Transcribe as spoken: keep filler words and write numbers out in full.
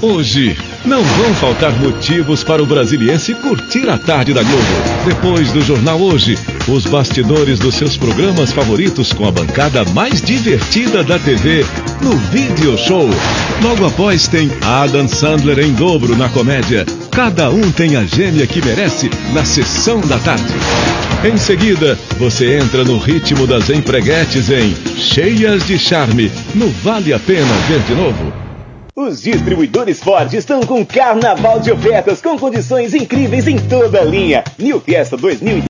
Hoje, não vão faltar motivos para o brasiliense curtir a tarde da Globo. Depois do Jornal Hoje, os bastidores dos seus programas favoritos com a bancada mais divertida da T V no Video Show. Logo após tem Adam Sandler em dobro na comédia. Cada um tem a gêmea que merece na Sessão da Tarde. Em seguida, você entra no ritmo das empreguetes em Cheias de Charme, no Vale a Pena Ver de Novo. Os distribuidores Ford estão com carnaval de ofertas com condições incríveis em toda a linha. New Fiesta dois mil e